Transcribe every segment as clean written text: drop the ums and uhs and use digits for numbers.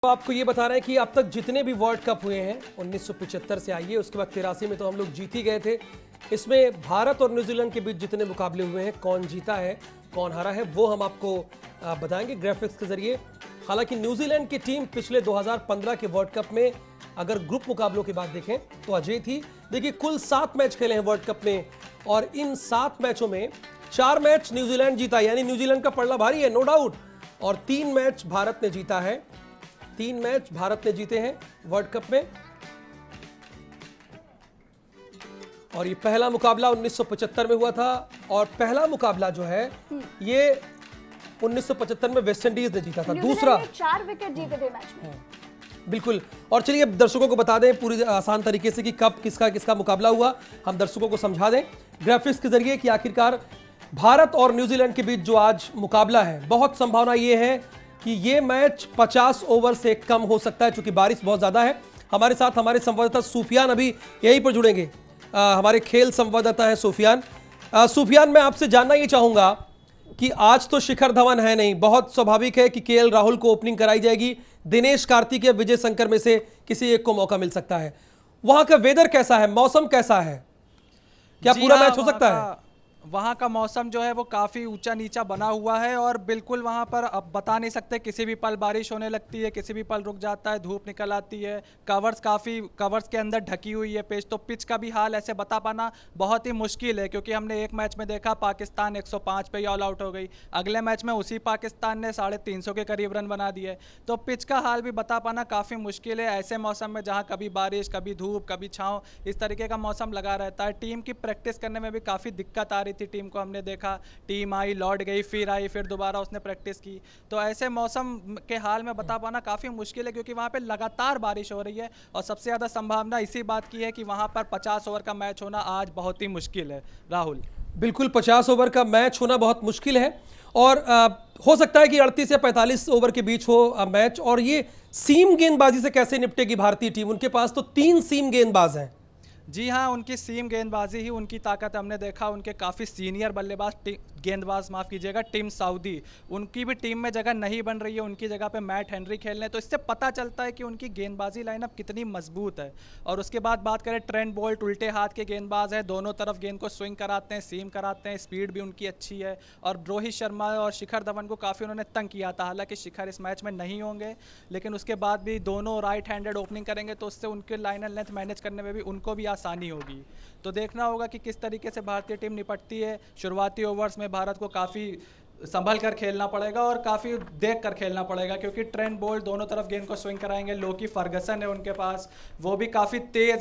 तो आपको ये बता रहे हैं कि अब तक जितने भी वर्ल्ड कप हुए हैं 1975 से आइए, उसके बाद 83 में तो हम लोग जीत ही गए थे। इसमें भारत और न्यूजीलैंड के बीच जितने मुकाबले हुए हैं, कौन जीता है कौन हारा है वो हम आपको बताएंगे ग्राफिक्स के जरिए। हालांकि न्यूजीलैंड की टीम पिछले 2015 के वर्ल्ड कप में अगर ग्रुप मुकाबलों की बात देखें तो अजय थी। देखिए कुल 7 मैच खेले हैं वर्ल्ड कप में और इन 7 मैचों में 4 मैच न्यूजीलैंड जीता, यानी न्यूजीलैंड का पलड़ा भारी है, नो डाउट। और 3 मैच भारत ने जीता है, 3 मैच भारत ने जीते हैं वर्ल्ड कप में। और ये पहला मुकाबला 1975 में हुआ था और पहला मुकाबला जो है ये 1975 में वेस्ट इंडीज ने जीता था। दूसरा 4 विकेट जीते थे मैच में। बिल्कुल। और चलिए अब दर्शकों को बता दें पूरी आसान तरीके से कि कब किसका किसका मुकाबला हुआ, हम दर्शकों को समझा दें ग्राफिक्स के जरिए कि आखिरकार भारत और न्यूजीलैंड के बीच जो आज मुकाबला है, बहुत संभावना ये है कि ये मैच 50 ओवर से कम हो सकता है, क्योंकि बारिश बहुत ज्यादा है। हमारे साथ हमारे संवाददाता सूफियान अभी यहीं पर जुड़ेंगे, हमारे खेल संवाददाता है सूफियान। सूफियान, मैं आपसे जानना ये चाहूंगा कि आज तो शिखर धवन है नहीं, बहुत स्वाभाविक है कि केएल राहुल को ओपनिंग कराई जाएगी, दिनेश कार्तिक या विजय शंकर में से किसी एक को मौका मिल सकता है। वहां का वेदर कैसा है, मौसम कैसा है, क्या पूरा मैच हो सकता है? वहाँ का मौसम जो है वो काफ़ी ऊंचा नीचा बना हुआ है और बिल्कुल वहाँ पर अब बता नहीं सकते, किसी भी पल बारिश होने लगती है, किसी भी पल रुक जाता है, धूप निकल आती है। कवर्स के अंदर ढकी हुई है पिच, तो पिच का भी हाल ऐसे बता पाना बहुत ही मुश्किल है, क्योंकि हमने एक मैच में देखा पाकिस्तान 105 पे ही ऑल आउट हो गई, अगले मैच में उसी पाकिस्तान ने 350 के करीब रन बना दिए। तो पिच का हाल भी बता पाना काफ़ी मुश्किल है ऐसे मौसम में, जहाँ कभी बारिश कभी धूप कभी छाँव इस तरीके का मौसम लगा रहता है। टीम की प्रैक्टिस करने में भी काफ़ी दिक्कत आ रही थी टीम को, हमने देखा टीम आई लौट गई फिर आई फिर दोबारा उसने प्रैक्टिस की। तो ऐसे मौसम के हाल में बता पाना काफ़ी मुश्किल है, क्योंकि वहाँ पे लगातार बारिश हो रही है और सबसे ज़्यादा संभावना इसी बात की है कि वहाँ पर 50 ओवर का मैच होना आज बहुत ही मुश्किल है। राहुल, बिल्कुल 50 ओवर का मैच होना बहुत मुश्किल है और हो सकता है कि 38 या 45 ओवर के बीच हो मैच। और ये सीम गेंदबाजी से कैसे निपटेगी भारतीय टीम? उनके पास तो 3 सीम गेंदबाज हैं। जी हाँ, उनकी सीम गेंदबाजी ही उनकी ताकत। हमने देखा उनके काफ़ी सीनियर बल्लेबाज गेंदबाज माफ़ कीजिएगा टिम साउदी, उनकी भी टीम में जगह नहीं बन रही है, उनकी जगह पे मैट हेनरी खेल रहे हैं। तो इससे पता चलता है कि उनकी गेंदबाजी लाइनअप कितनी मजबूत है। और उसके बाद बात करें ट्रेंट बोल्ट, उल्टे हाथ के गेंदबाज है, दोनों तरफ गेंद को स्विंग कराते हैं, सीम कराते हैं, स्पीड भी उनकी अच्छी है। और रोहित शर्मा और शिखर धवन को काफ़ी उन्होंने तंग किया था, हालांकि शिखर इस मैच में नहीं होंगे, लेकिन उसके बाद भी दोनों राइट हैंडेड ओपनिंग करेंगे तो उससे उनके लाइनर लेंथ मैनेज करने में भी उनको भी आसानी होगी। तो देखना होगा कि किस तरीके से भारतीय टीम निपटती है। शुरुआती ओवर्स में भारत को काफ़ी संभल कर खेलना पड़ेगा और काफ़ी देख कर खेलना पड़ेगा, क्योंकि ट्रेंट बोल्ट दोनों तरफ गेंद को स्विंग कराएंगे। लोकी फर्गसन है उनके पास, वो भी काफ़ी तेज़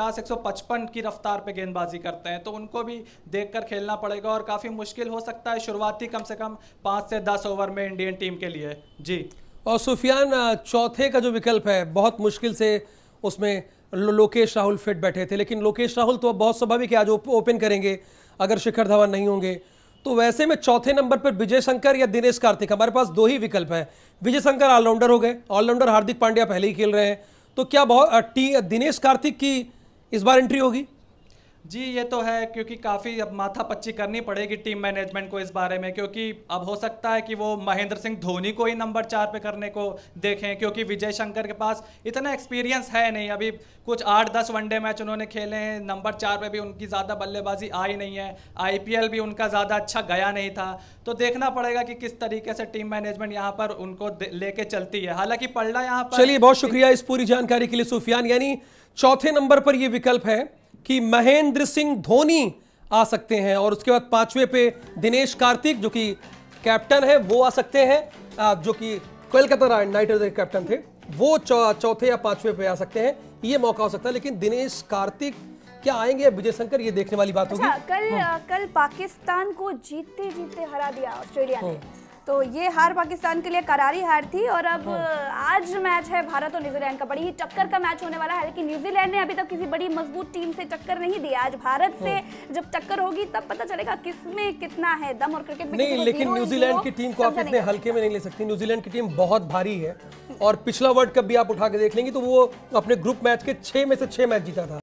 150-155 की रफ्तार पे गेंदबाजी करते हैं, तो उनको भी देख कर खेलना पड़ेगा और काफ़ी मुश्किल हो सकता है शुरुआती कम से कम 5 से 10 ओवर में इंडियन टीम के लिए। जी, और सुफियान, चौथे का जो विकल्प है बहुत मुश्किल से उसमें लोकेश राहुल फिट बैठे थे, लेकिन लोकेश राहुल तो बहुत स्वाभाविक है आज ओपन करेंगे अगर शिखर धवन नहीं होंगे। तो वैसे में चौथे नंबर पर विजय शंकर या दिनेश कार्तिक, हमारे पास 2 ही विकल्प है। विजय शंकर ऑलराउंडर हो गए, ऑलराउंडर हार्दिक पांड्या पहले ही खेल रहे हैं, तो क्या दिनेश कार्तिक की इस बार एंट्री होगी? जी, ये तो है, क्योंकि काफ़ी अब माथापच्ची करनी पड़ेगी टीम मैनेजमेंट को इस बारे में, क्योंकि अब हो सकता है कि वो महेंद्र सिंह धोनी को ही नंबर 4 पे करने को देखें, क्योंकि विजय शंकर के पास इतना एक्सपीरियंस है नहीं। अभी कुछ 8-10 वनडे मैच उन्होंने खेले हैं, नंबर 4 पे भी उनकी ज़्यादा बल्लेबाजी आई नहीं है, IPL भी उनका ज़्यादा अच्छा गया नहीं था। तो देखना पड़ेगा कि किस तरीके से टीम मैनेजमेंट यहाँ पर उनको लेके चलती है। हालांकि पलड़ा यहाँ पर। चलिए, बहुत शुक्रिया इस पूरी जानकारी के लिए सूफियान। यानी चौथे नंबर पर यह विकल्प है कि महेंद्र सिंह धोनी आ सकते हैं और उसके बाद 5वें पे दिनेश कार्तिक जो कि कैप्टन है वो आ सकते हैं, जो कि कोलकाता नाइट राइडर्स के कैप्टन थे, वो चौथे या 5वें पे आ सकते हैं, ये मौका हो सकता है। लेकिन दिनेश कार्तिक क्या आएंगे या विजय शंकर, ये देखने वाली बात होगी। कल पाकिस्तान को जीतते जीतते हरा दिया ऑस्ट्रेलिया ने, तो ये हार पाकिस्तान के लिए करारी हार थी। और अब आज मैच है भारत और न्यूजीलैंड का, बड़ी ही टक्कर का मैच होने वाला है। लेकिन न्यूजीलैंड ने अभी तक किसी बड़ी मजबूत टीम से टक्कर नहीं दी। आज भारत से जब टक्कर होगी तब पता चलेगा किसमें कितना है दम। और क्रिकेट में नहीं, लेकिन न्यूजीलैंड की टीम को आप इतने हल्के में नहीं ले सकती। न्यूजीलैंड की टीम बहुत भारी है और पिछला वर्ल्ड कप भी आप उठा के देख लेंगे तो वो अपने ग्रुप मैच के 6 में से 6 मैच जीता था।